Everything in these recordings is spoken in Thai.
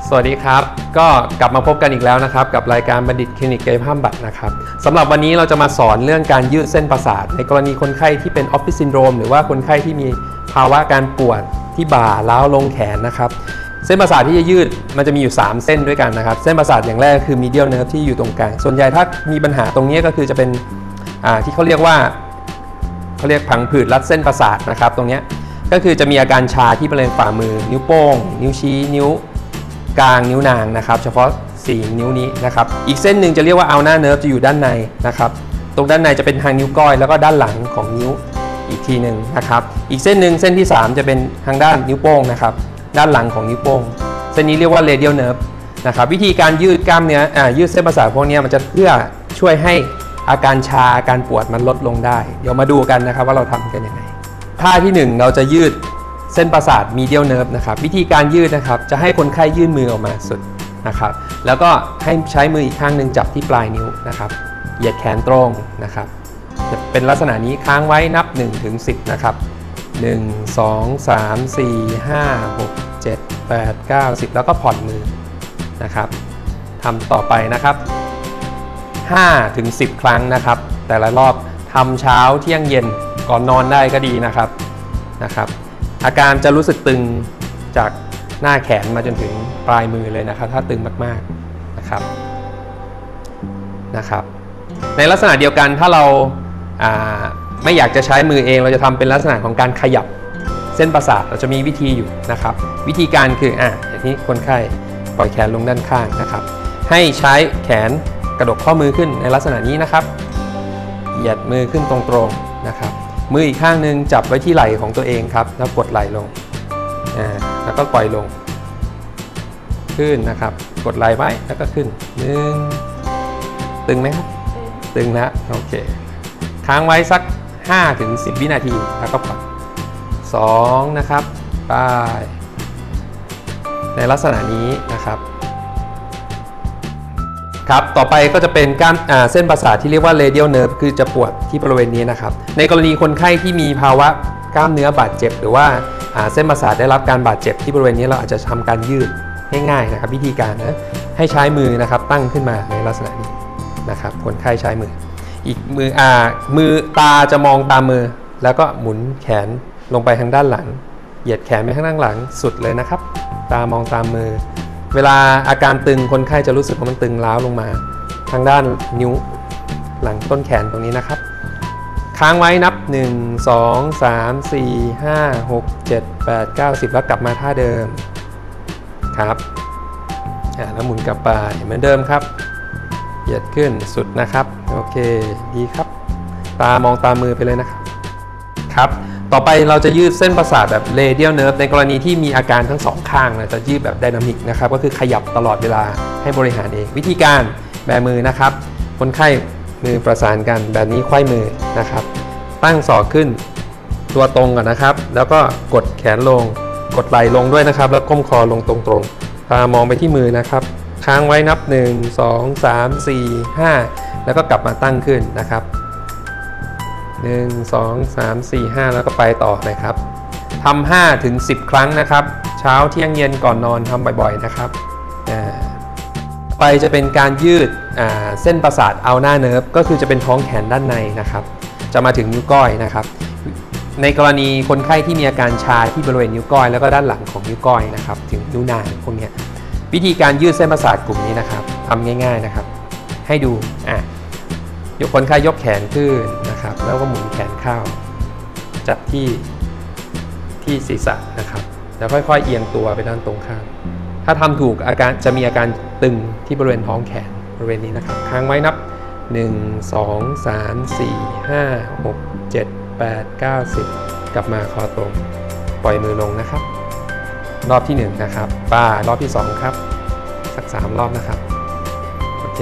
สวัสดีครับก็กลับมาพบกันอีกแล้วนะครับกับรายการบัณฑิตคลินิกกายภาพบำบัดนะครับสำหรับวันนี้เราจะมาสอนเรื่องการยืดเส้นประสาทในกรณีคนไข้ที่เป็นออฟฟิศซินโดรมหรือว่าคนไข้ที่มีภาวะการปวดที่บ่าล้าวลงแขนนะครับเส้นประสาทที่จะยืดมันจะมีอยู่3เส้นด้วยกันนะครับเส้นประสาทอย่างแรกคือ medial nerve ที่อยู่ตรงกลางส่วนใหญ่ถ้ามีปัญหาตรงนี้ก็คือจะเป็นที่เขาเรียกผังผืดรัดเส้นประสาทนะครับตรงนี้ก็คือจะมีอาการชาที่บริเวณฝ่ามือนิ้วโป้งนิ้วชี้นิ้วกลางนิ้วนางนะครับเฉพาะ4นิ้วนี้นะครับอีกเส้นหนึ่งจะเรียกว่าอัลนาเนิร์ฟจะอยู่ด้านในนะครับตรงด้านในจะเป็นทางนิ้วก้อยแล้วก็ด้านหลังของนิ้วอีกทีหนึ่งนะครับอีกเส้นหนึ่งเส้นที่3จะเป็นทางด้านนิ้วโป้งนะครับด้านหลังของนิ้วโป้งเส้นนี้เรียกว่า radial nerve นะครับวิธีการยืดกล้ามเนื้อยืดเส้นประสาทพวกนี้มันจะเพื่อช่วยให้อาการชาอาการปวดมันลดลงได้เดี๋ยวมาดูกันนะครับว่าเราทำกันยังไงท่าที่1เราจะยืดเส้นประสาท medial nerve นะครับวิธีการยืดนะครับจะให้คนไข้ยื่นมือออกมาสุดนะครับแล้วก็ให้ใช้มืออีกข้างหนึ่งจับที่ปลายนิ้วนะครับเหยียดแขนตรงนะครับจะเป็นลักษณะนี้ค้างไว้นับ1 ถึง 10นะครับ1 2 3 4 5 6 7 8 9 10แล้วก็ผ่อนมือนะครับทำต่อไปนะครับ5 ถึง 10 ครั้งนะครับแต่ละรอบทำเช้าเที่ยงเย็นก่อนนอนได้ก็ดีนะครับอาการจะรู้สึกตึงจากหน้าแขนมาจนถึงปลายมือเลยนะครับถ้าตึงมากๆนะครับในลักษณะเดียวกันถ้าเราไม่อยากจะใช้มือเองเราจะทำเป็นลักษณะของการขยับเส้นประสาทเราจะมีวิธีอยู่นะครับวิธีการคืออย่างนี้คนไข้ปล่อยแขนลงด้านข้างนะครับให้ใช้แขนกระดกข้อมือขึ้นในลักษณะนี้นะครับเหยียดมือขึ้นตรงๆนะครับมืออีกข้างหนึ่งจับไว้ที่ไหล่ของตัวเองครับแล้วกดไหล่ลงแล้วก็ปล่อยลงขึ้นนะครับกดไหล่ไว้แล้วก็ขึ้นตึงไหมครับตึงแล้วโอเคค้างไว้สัก5 ถึง 10 วินาทีแล้วก็ผ่อน2นะครับไปในลักษณะนี้นะครับครับต่อไปก็จะเป็นเส้นประสาทที่เรียกว่า radial nerve คือจะปวดที่บริเวณนี้นะครับในกรณีคนไข้ที่มีภาวะกล้ามเนื้อบาดเจ็บหรือว่าเส้นประสาทได้รับการบาดเจ็บที่บริเวณนี้เราอาจจะทำการยืดง่ายๆนะครับวิธีการให้ใช้มือนะครับตั้งขึ้นมาในลักษณะนี้นะครับคนไข้ใช้มืออีกมือตาจะมองตามมือแล้วก็หมุนแขนลงไปทางด้านหลังเหยียดแขนไปข้างด้านหลังสุดเลยนะครับตามองตามมือเวลาอาการตึงคนไข้จะรู้สึกว่ามันตึงล้าวลงมาทางด้านนิ้วหลังต้นแขนตรงนี้นะครับค้างไว้นับ1 2 3 4 5 6 7 8 9 10แล้วกลับมาท่าเดิมครับแล้วหมุนกลับไปเหมือนเดิมครับเหยียดขึ้นสุดนะครับโอเคดีครับตามองตามมือไปเลยนะครับต่อไปเราจะยืดเส้นประสาทแบบ radial nerve ในกรณีที่มีอาการทั้ง2ข้างนะจะยืดแบบไดนามิกนะครับก็คือขยับตลอดเวลาให้บริหารเองวิธีการแบมือนะครับคนไข้มือประสานกันแบบนี้ไขว้มือนะครับตั้งศอกขึ้นตัวตรงก่อนนะครับแล้วก็กดแขนลงกดไหล่ลงด้วยนะครับแล้วก้มคอลงตรงๆตามองไปที่มือนะครับค้างไว้นับ1 2 3 4 5แล้วก็กลับมาตั้งขึ้นนะครับ1 2 3 4 5แล้วก็ไปต่อนะครับทำ5 ถึง 10 ครั้งนะครับเช้าเที่ยงเย็นก่อนนอนทำบ่อยๆนะครับไปจะเป็นการยืดเส้นประสาทอัลนาเนิร์ฟก็คือจะเป็นท้องแขนด้านในนะครับจะมาถึงนิ้วก้อยนะครับในกรณีคนไข้ที่มีอาการชาที่บริเวณนิ้วก้อยแล้วก็ด้านหลังของนิ้วก้อยนะครับถึงนิ้วนางพวกนี้วิธีการยืดเส้นประสาทกลุ่มนี้นะครับทำง่ายๆนะครับให้ดูยกคนไข้ยกแขนขึ้นนะครับแล้วก็หมุนแขนเข้าจับที่ศีรษะนะครับแล้วค่อยๆเอียงตัวไปด้านตรงข้ามถ้าทำถูกจะมีอาการตึงที่บริเวณท้องแขนบริเวณนี้นะครับค้างไว้นับ1 2 3 4 5 6 7 8 9 10กลับมาคอตรงปล่อยมือลงนะครับรอบที่1นะครับรอบที่2ครับสัก3รอบนะครับโอเค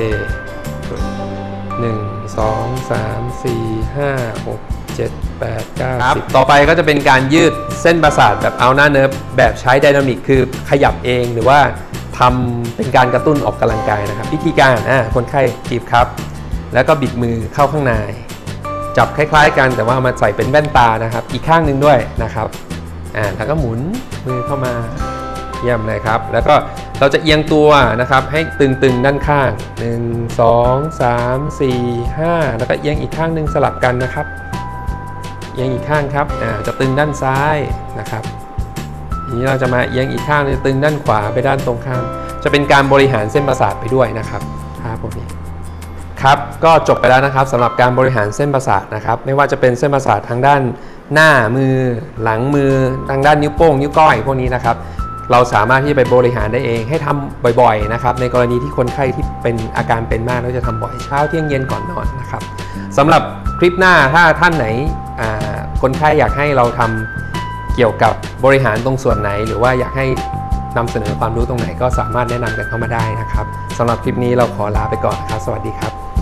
1 2 3 4 5 6 7 8 9 10ต่อไปก็จะเป็นการยืดเส้นประสาทแบบอัลนาเนิร์ฟแบบใช้ไดนามิกคือขยับเองหรือว่าทำเป็นการกระตุ้นออกกำลังกายนะครับวิธีการคนไข้จีบครับแล้วก็บิดมือเข้าข้างในจับคล้ายๆกันแต่ว่ามาใส่เป็นแว่นตานะครับอีกข้างหนึ่งด้วยนะครับแล้วก็หมุนมือเข้ามาเยี่ยมเลยครับแล้วก็เราจะเอียงตัวนะครับให้ตึงๆด้านข้าง1 2 3 4 5แล้วก็เอียงอีกข้างหนึ่งสลับกันนะครับเอียงอีกข้างครับจะตึงด้านซ้ายนะครับทีนี้เราจะมาเอียงอีกข้างจะตึงด้านขวาไปด้านตรงข้ามจะเป็นการบริหารเส้นประสาทไปด้วยนะครับพวกนี้ครับก็จบไปแล้วนะครับสำหรับการบริหารเส้นประสาทนะครับไม่ว่าจะเป็นเส้นประสาททางด้านหน้ามือหลังมือทางด้านนิ้วโป้งนิ้วก้อยพวกนี้นะครับเราสามารถที่จะไปบริหารได้เองให้ทำบ่อยๆนะครับในกรณีที่คนไข้ที่เป็นอาการเป็นมากเราจะทำบ่อยเช้าเที่ยงเย็นก่อนนอนนะครับสำหรับคลิปหน้าถ้าท่านไหนคนไข้อยากให้เราทำเกี่ยวกับบริหารตรงส่วนไหนหรือว่าอยากให้นำเสนอความรู้ตรงไหนก็สามารถแนะนำกันเข้ามาได้นะครับสำหรับคลิปนี้เราขอลาไปก่อนนะครับสวัสดีครับ